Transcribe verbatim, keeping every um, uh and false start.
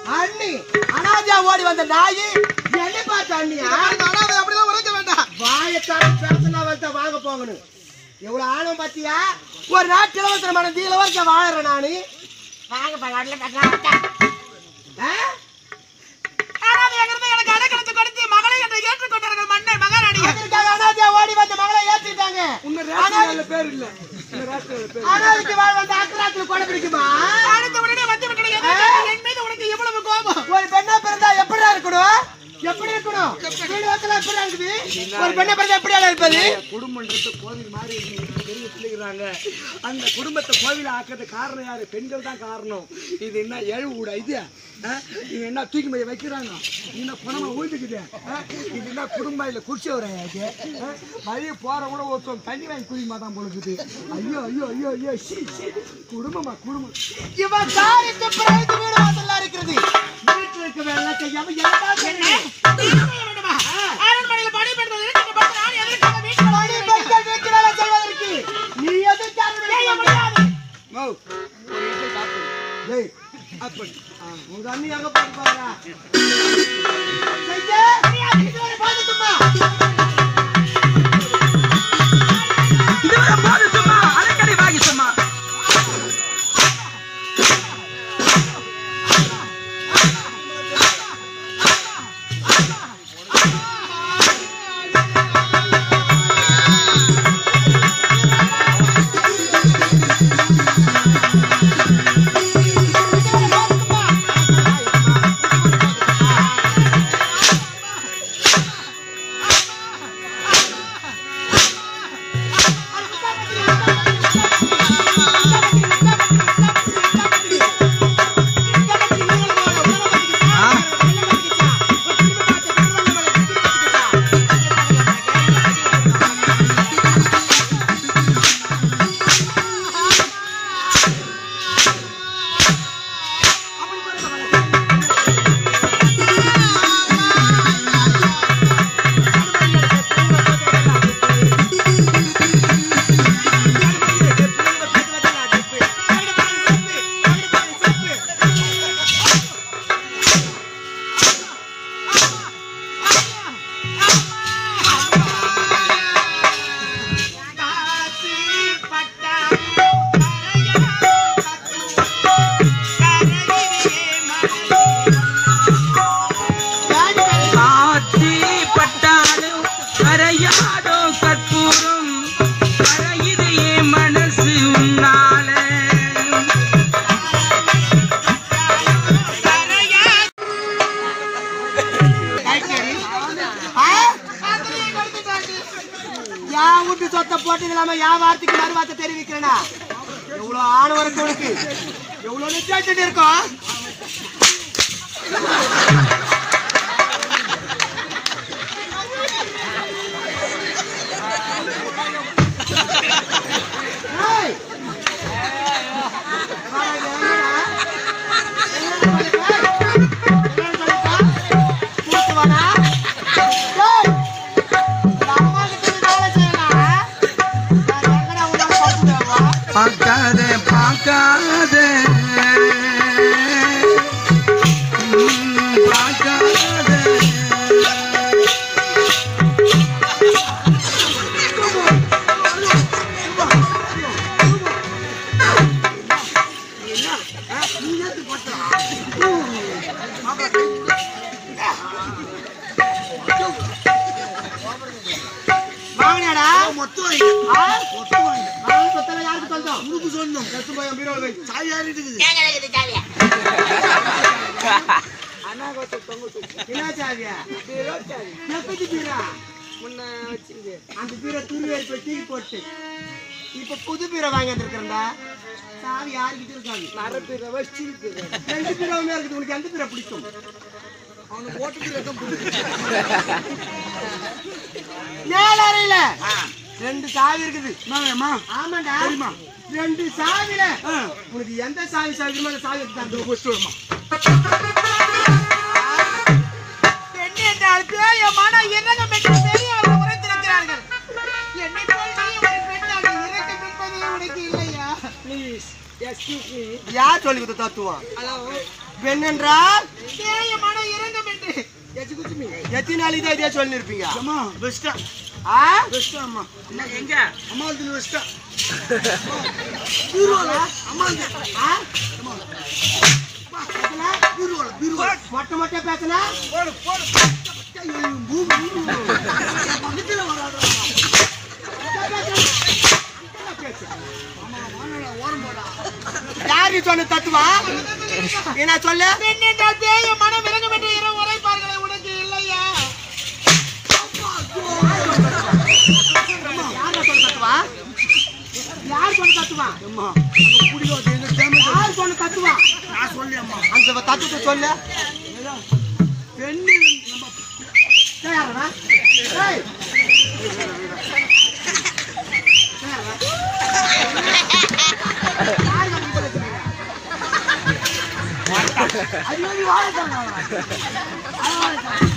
அண்ணி அனாதையா ஓடி வந்த நாய் என்ன பார்த்து அண்ணியா? அனாதை அப்படிதான் உரைக்க வேண்டாம். வாயத்தான பேசனா வந்து வாங்க போகணும். எவ்வளவு ஆணவம் பாத்தியா? ஒரு நாட்டு இலவசமான இலவசம் வாழறேன் நானு. வாங்க பகவான்ல பேசுறேன். எனக்கு அடக்கலத்து கொடுத்து மகளை என்று ஏற்றுக்கொண்டார்கள் மன்னர் மகாராணி. அதற்காக அனாதையா ஓடி வந்த மகளை ஏற்றிட்டாங்க. அனாதை பேர் இல்ல. அனாதைக்கு வாழ வந்த அக்கராத்துல கொலை பிடிக்குமா? அடுத்த உடனே வந்து விட்டீங்க. என் மீது உனக்கு எவ்வளவு கோபம்? ஒரு பெண்ணா பிறந்தா எப்படிடா இருக்கணும்? எப்படி இருக்கணும்? வீடு வாசல்ல எப்படி இருக்குது? ஒரு பெண்ணா பிறந்தா எப்படி இருப்பது? குடும்பம்ன்றது கோவில் மாதிரி பெரிய பிள்ளைங்கறாங்க. அந்த குடும்பத்தை கோவில ஆக்கிறது காரணம் யாரு? பெண்கள் தான் காரணம். இது என்ன ஏழு ஊடா இது? இது என்ன தூக்கி போய் வைக்கிறாங்க? என்ன பணமா ஊத்துக்குது? இது என்ன குடும்பம் இல்ல குடிச்சு வராங்க. வழிய போறவங்க ஒருத்தன் தண்ணி வாங்கி குடிக்க மாட்டான் போலுக்குது. ஐயோ ஐயோ ஐயோ ஐயோ சி சி குடும்பமா குடும்பம். இவன் தாரி துப்புறது வீடு வாசல்ல இருக்குது. வீட்டுல இருக்க வேலை செய்யாம என்னடா என்ன? வேண்டுமா? அரண்மனையில பணி பெற்றது நீங்க பார்த்து நான் எதற்காக வீட்டுல பணி பெற்றது வீட்டு வேலை செய்வதற்கு நீ எதுக்கு செய்ய முடியாது? மோ ஒரு நிமிஷம் காத்து. டேய் அப்படி உங்க அண்ணி எங்க போய் பாருடா. சையே நீ அதுக்கு ஒரு பாத்து சும்மா. இது ஒரு பாத்து சும்மா. அடக்கடி வாங்கி சும்மா. இப்ப புது பீரை வாங்கி வந்திருக்கிறேன்டா. சாவி யாருக்கிட்ட இருக்காங்க? நர பீரை வச்சிருக்கு. ரெண்டு பீரவுமே இருக்குது. உனக்கு எந்த பீரை பிடிக்கும்? அவனுக்கு ஓட்டு பீரை தான் பிடிக்கும். மேலறையில ரெண்டு சாவி இருக்குது. ஆமாண்டா. ரெண்டு சாவில உனக்கு எந்த சாவி சாவிக்குமோ அந்த சாவி எடுத்து பெண் என்றால் பேய மன இறங்கம் என்று பெரியவர்கள் உரைத்திருக்கிறார்கள். என்னை போல் நீ ஒரு பெண்ணாக இறக்கம் என்பது உனக்கு இல்லையா? Please excuse me. யார் சொல்லி கொடுத்த தத்துவம்? ஹலோ பெண் என்றால் எத்தனை நாளைக்கு தான் இதே சொல்லி இருப்பீங்க அம்மா பெஸ்டா ஆ பெஸ்டா அம்மா எங்க அம்மா இதுல பெஸ்டா பீரோல அம்மா ஆ பீரோல பீரோல மொட்டை மொட்டை பேசுனா போடு போடு பூமி பக்கத்துல வராதடா யாரு சொன்ன தத்துவா என்ன சொல்ல தேய மனம் விளங்க பெற்ற இரவு உரைப்பார்களே உனக்கு இல்லையா யார் சொன்ன தத்துவா யார் சொன்ன தத்துவா அம்மா அந்த குடியோ எங்க டேமேஜ் யார் சொன்ன தத்துவா நான் சொல்லி அம்மா அந்த தத்துவத்தை சொல்ல பெண்ணு நம்ம யாரா ஏய் ஐயோ வாடா